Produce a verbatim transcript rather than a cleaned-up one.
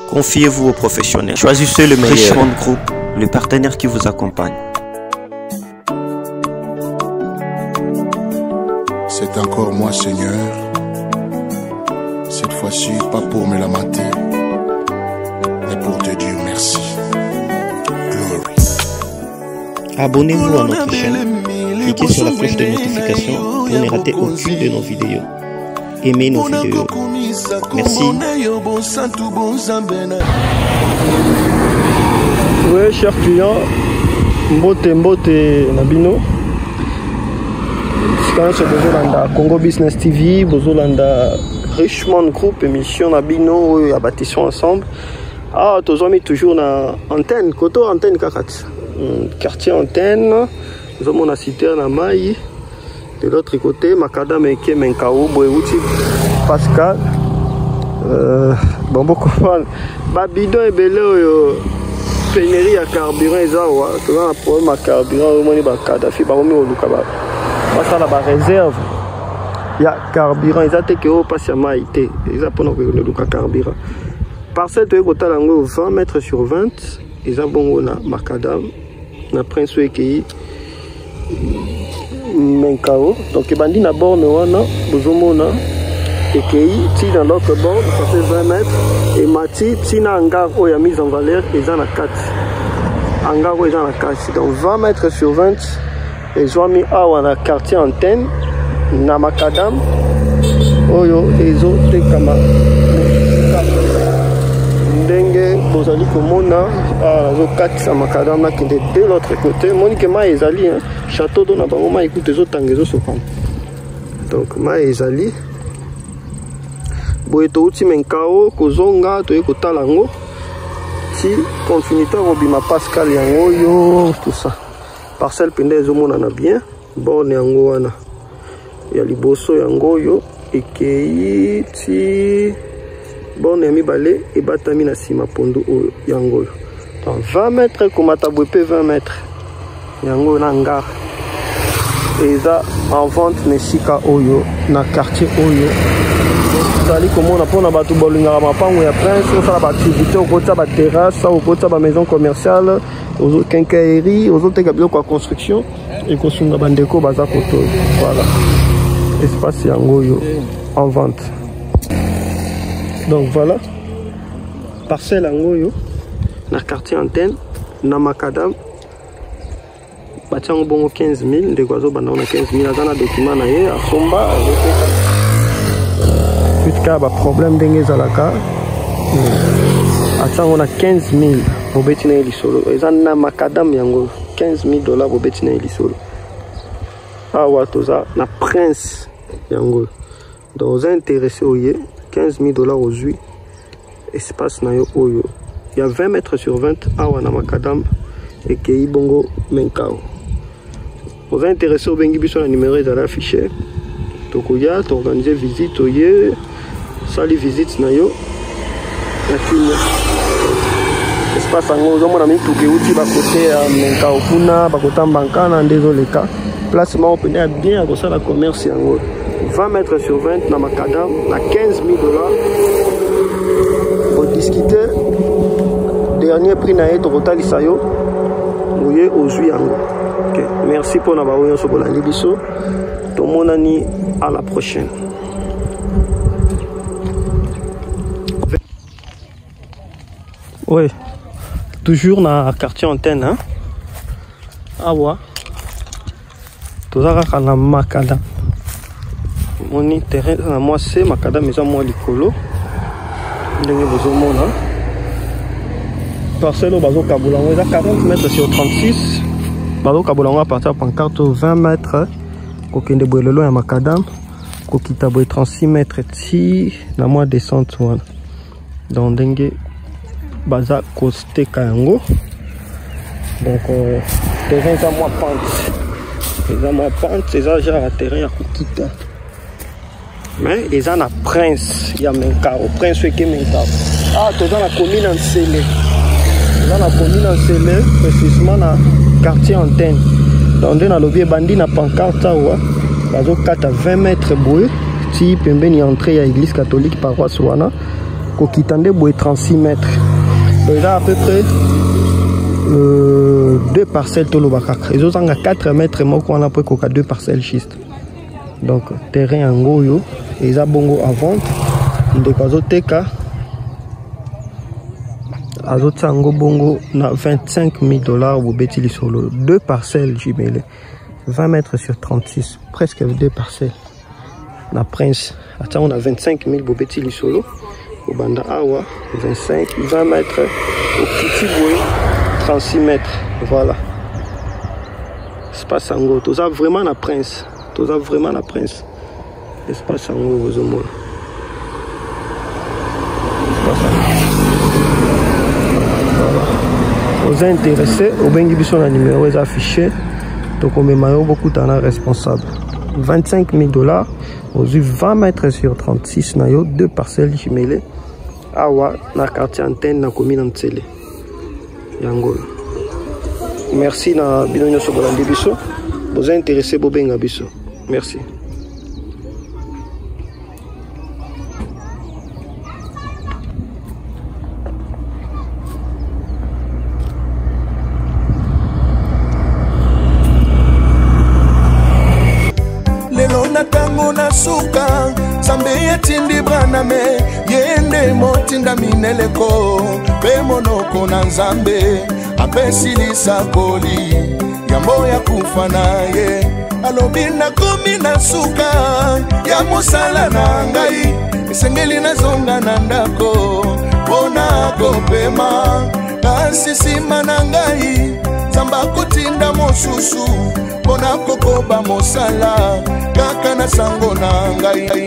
Confiez-vous aux professionnels. Choisissez le meilleur. Richemont Group, le partenaire qui vous accompagne. C'est encore moi, Seigneur. Cette fois-ci, pas pour me lamenter, mais pour te dire merci. Glory. Abonnez-vous à notre chaîne. Cliquez sur la cloche de notification pour ne rater aucune de nos vidéos. Aimez nos vidéos. Merci. Oui, chers clients, Mbote Mbote Nabino. C'est Bozolanda Congo Business T V, Bozolanda Richemont Group, émission Nabino et bâtissons ensemble. Ah, tous mis toujours na antenne, koto antenne kakat. Quartier antenne, nous avons la cité à Maï. De l'autre côté, Macadam et Kemenkao, Boéouti, Pascal. Euh, bon, beaucoup de Babidon et Belé, pénurie à carburant, et ça, tu as un problème à carburant, au moins, il y a Kadhafi, il y a Lukaba. Parce que la réserve, il y a carburant, ils ont été passés à Maïté, ils ont pour le carburant. Parcelle de vingt mètres sur vingt, ils ont bon Macadam, na Prince Wekei. Menkao, donc bandi na borne wana bozomona ekei ti dans l'autre borne ça fait vingt mètres et mati ti na hangar oya mise en valeur eza na quatre hangar oya eza na quatre donc vingt mètres sur vingt et zoami awa na quartier antenne na Macadam oyo ezo tekama ndenge bozali komona azo katisa Macadam na kende de l'autre côté monique ma ezali hein château d'eau na bango ma écoute ezo tangezo sopam donc ma ezali boye to uti menkao kozonga to ekotala ngo ti confiniteur obima Pascal yango yo tout ça parcelle pende ezo mona na bien borne yango wana ya liboso yango yo ekei ti borne ya mibale ebatami na sima pondu oyo yango yo donc vingt mètres komata boye pe vingt mètres yango na hangar eza en vente nesika oyo na quartier oyo tozali komona mpona bato bolingaka mapango ya prince osala baactivité okotisa baterrasse okotisa bamaison commerciale quincaillerie ozoteka biloko ya construction ekosunga bandeko baza koto voilà espace yango oyo en vente donc voilà parcelle yango oyo na quartier antenne na Macadam batiango bongo quinze mille ndeko azobanda na quinze mille aza na document na ye asomba azoteka puitka baproblème ndenge ezalaka atiango na quinze mille bobeti na ye lisolo eza na Macadam yango quinze mille dollars bobeti na ye lisolo awa toza na prince yango donc oza intéressé oye quinze mille dollars ozwi espace na yo oyo il y a vingt mètres sur vingt awa na Macadam ekei bongo Menkao. Vous êtes intéressé au bengi biso na numéro ezala affiché. Tokoya to organiser visite oye sali visite na yo na kine. Espace ngo zo mona mituke uti ba côté ya Menkao kuna ba kota mbankana désolé ka. Placement open bien à ça la commerce yango. vingt mètres sur vingt na Macadam na quinze mille dollars. Pour discuter dernier prix na eto total isayo. Mouye aujourd'hui yango. Okay. Merci pour nous avoir sur la Libiso. Tout le monde ani à la prochaine. Oui, toujours dans le quartier antenne. Hein? Ah ouais. Tout ça à la Macadam. Mon terrain, moi c'est Macadam, mais moi l'icolo. Ndenge bozomona. Parcelle au bazo Kabulango, il a quarante mètres sur trente-six. Bazo Kabulango à partir de pancarte vingt mètres. Kokende Boelelo à Macadam. Kokita Boe trente-six mètres. Ti, la moins descente. Donc, dengue Baza Koste Kayango. Donc, euh, terrain est à moi pente. C'est à moi pente, c'est à genre à terrain à Kokita. Mais ils ont un prince, il y a Menkao, prince qui est Menkao. Ah, tu as la commune en Célé. Dans la commune en Célé, précisément dans le quartier antenne. Donc, dans le lobby bandit, na pancarte, bazo quatre à vingt mètres boué. Si pembeni entrée à l'église catholique paroisse wana, kokitande boye trente-six mètres. Donc là à peu près euh, deux parcelles tolobakaka. Ils ont quatre mètres moi qu'on a après koka deux parcelles schiste. Donc terrain en goyo et ils ont bongo à vente. Donc azoteka azotango bongo na vingt-cinq mille dollars au beti lisolo. Deux parcelles jumelles. vingt mètres sur trente-six, presque deux parcelles. Na Prince, attends, on a vingt-cinq mille bobeti lisolo. Au Banda Awa, vingt-cinq, vingt mètres. Au Petit Boué, trente-six mètres. Voilà. Espace Sango. Tout ça vraiment na Prince. Tout ça vraiment na Prince. Espace Sango, vous au moins. Vous êtes intéressé, au Bengibiso, le numéro est affiché. Donc on met beaucoup de responsable. vingt-cinq mille dollars, aux vingt mètres sur trente-six, nayo, deux parcelles jumelles. Awa, na quartier antenne, na commune Ntsele. Yangola. Merci na binonyo sobolandi biso. Vous êtes intéressé, bobenga biso. Merci. Tango na suka sambe yatindi braname yende motinda mineleko pe monoko na nzambe apesilisa koli yambo ya kufa naye alobi na komi na suka ya mosala na ngai esengeli nazonga na ndako pona kopema kasi sima na ngai zamba kutinda mosusu pona kokoba mosala kaka na sango na ngai.